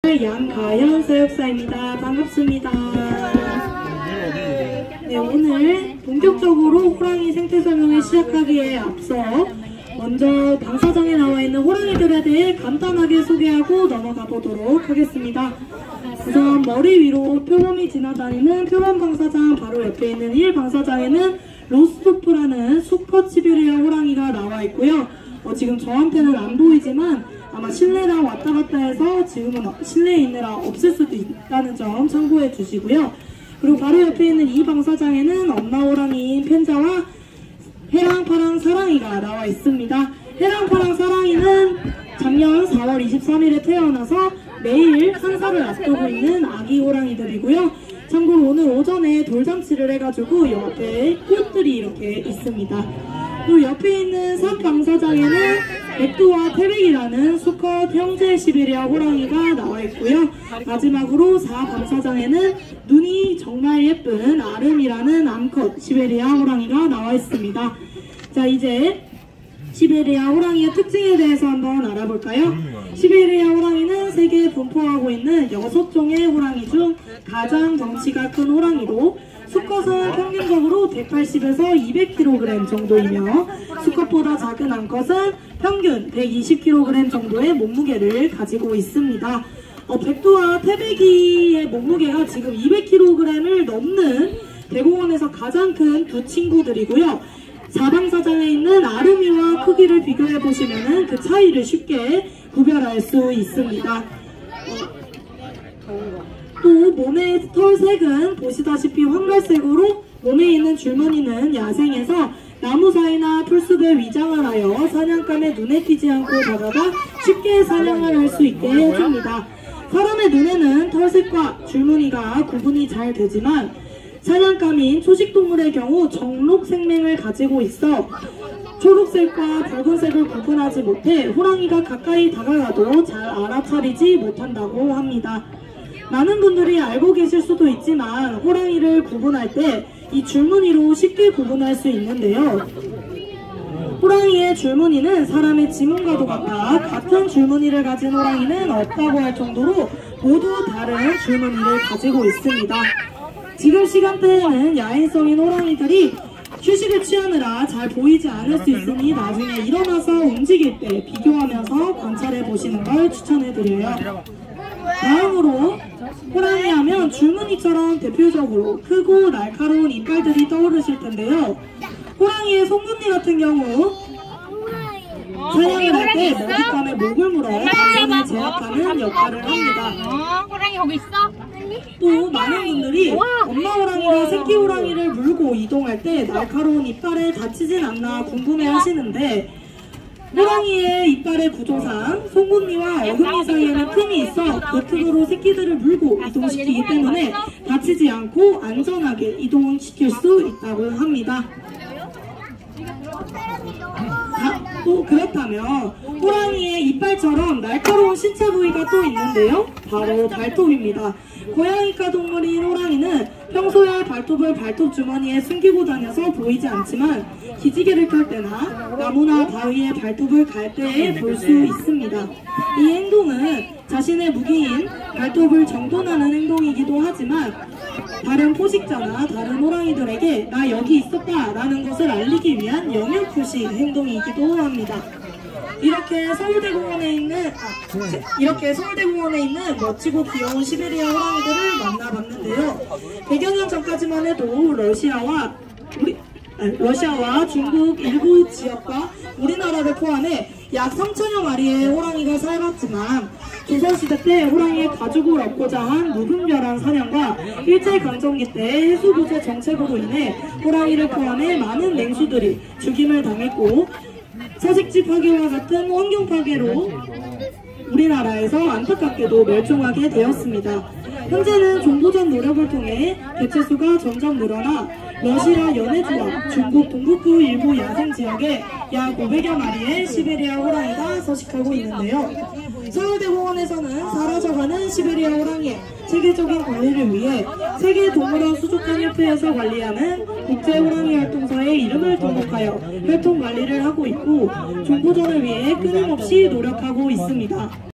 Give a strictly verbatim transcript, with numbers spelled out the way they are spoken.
양가현 사육사입니다. 반갑습니다. 네, 오늘 본격적으로 호랑이 생태 설명을 시작하기에 앞서 먼저 방사장에 나와 있는 호랑이들에 대해 간단하게 소개하고 넘어가 보도록 하겠습니다. 우선 머리 위로 표범이 지나다니는 표범 방사장 바로 옆에 있는 일 방사장에는 로스토프라는 수컷 시베리아 호랑이가 나와 있고요. 어, 지금 저한테는 안 보이지만 아마 실내랑 왔다 갔다 해서 지금은 실내에 있느라 없을 수도 있다는 점 참고해 주시고요. 그리고 바로 옆에 있는 이 방사장에는 엄마 호랑이인 펜자와 해랑파랑 사랑이가 나와 있습니다. 해랑파랑 사랑이는 작년 사월 이십삼일에 태어나서 매일 한 살을 앞두고 있는 아기 호랑이들이고요. 참고로 오늘 오전에 돌잔치를 해가지고 옆에 꽃들이 이렇게 있습니다. 그리고 옆에 있는 삼 방사장에는 백두와 태백이라는 수컷 형제 시베리아 호랑이가 나와 있고요. 마지막으로 사 방사장에는 눈이 정말 예쁜 아름이라는 암컷 시베리아 호랑이가 나와 있습니다. 자, 이제 시베리아 호랑이의 특징에 대해서 한번 알아볼까요? 시베리아 호랑이는 세계에 분포하고 있는 여섯 종의 호랑이 중 가장 덩치가 큰 호랑이로 수컷은 평균적으로 백팔십에서 이백 킬로그램 정도이며 수컷보다 작은 암컷은 평균 백이십 킬로그램 정도의 몸무게를 가지고 있습니다. 어, 백두와 태백이의 몸무게가 지금 이백 킬로그램을 넘는 대공원에서 가장 큰 두 친구들이고요. 사방사장에 있는 아름이와 크기를 비교해 보시면 그 차이를 쉽게 구별할 수 있습니다. 어, 또 몸의 털색은 보시다시피 황갈색으로 몸에 있는 줄무늬는 야생에서 나무 사이나 풀숲에 위장을 하여 사냥감의 눈에 띄지 않고 다가가 쉽게 사냥을 할 수 있게 해줍니다. 사람의 눈에는 털색과 줄무늬가 구분이 잘 되지만 사냥감인 초식동물의 경우 정록 생명을 가지고 있어 초록색과 붉은색을 구분하지 못해 호랑이가 가까이 다가가도 잘 알아차리지 못한다고 합니다. 많은 분들이 알고 계실 수도 있지만 호랑이를 구분할 때 이 줄무늬로 쉽게 구분할 수 있는데요. 호랑이의 줄무늬는 사람의 지문과도 같아 같은 줄무늬를 가진 호랑이는 없다고 할 정도로 모두 다른 줄무늬를 가지고 있습니다. 지금 시간대에는 야행성인 호랑이들이 휴식을 취하느라 잘 보이지 않을 수 있으니 나중에 일어나서 움직일 때 비교하면서 관찰해 보시는 걸 추천해드려요. 다음으로 호랑이 하면 줄무늬처럼 대표적으로 크고 날카로운 이빨들이 떠오르실 텐데요. 호랑이의 송곳니 같은 경우 사냥을 할 때 먹잇감의 목을 물어 안전을 제압하는 역할을 합니다. 어, 호랑이 거기 있어? 또 많은 분들이 엄마 호랑이가 새끼 호랑이를 물고 이동할 때 날카로운 이빨에 다치진 않나 궁금해 하시는데 호랑이의 이빨의 구조상 송곳니와 어금니 사이에는 틈이 있어 그 틈으로 새끼들을 물고 이동시키기 때문에 다치지 않고 안전하게 이동시킬 수 있다고 합니다. 아, 또 그렇다면 호랑이의 이빨처럼 날카로운 신체 부위가 또 있는데요. 바로 발톱입니다. 고양이과 동물인 호랑이는 평소에 발톱을 발톱 주머니에 숨기고 다녀서 보이지 않지만 기지개를 켤 때나 나무나 바위에 발톱을 갈 때에 볼 수 있습니다. 이 행동은 자신의 무기인 발톱을 정돈하는 행동이기도 하지만 다른 포식자나 다른 호랑이들에게 나 여기 있었다 라는 것을 알리기 위한 영역 표시 행동이기도 합니다. 이렇게 서울대공원에 있는 아, 이렇게 서울대공원에 있는 멋지고 귀여운 시베리아 호랑이들을 만나봤는데요. 백여 년 전까지만 해도 러시아와 우리 러시아와 중국 일부 지역과 우리나라를 포함해 약 삼천여 마리의 호랑이가 살았지만 조선시대 때 호랑이의 가죽을 얻고자 한 무분별한 사냥과 일제강점기 때 해수부재 정책으로 인해 호랑이를 포함해 많은 맹수들이 죽임을 당했고 서식지 파괴와 같은 환경 파괴로 우리나라에서 안타깝게도 멸종하게 되었습니다. 현재는 종보전 노력을 통해 개체수가 점점 늘어나 러시아 연해주와 중국 동북부 일부 야생 지역에 약 오백여 마리의 시베리아 호랑이가 서식하고 있는데요. 서울대공원에서는 사라져가는 시베리아 호랑이의 세계적인 관리를 위해 세계동물원 수족관협회에서 관리하는 국제호랑이 활동사에 이름을 등록하여 활동 관리를 하고 있고 종보전을 위해 끊임없이 노력하고 있습니다.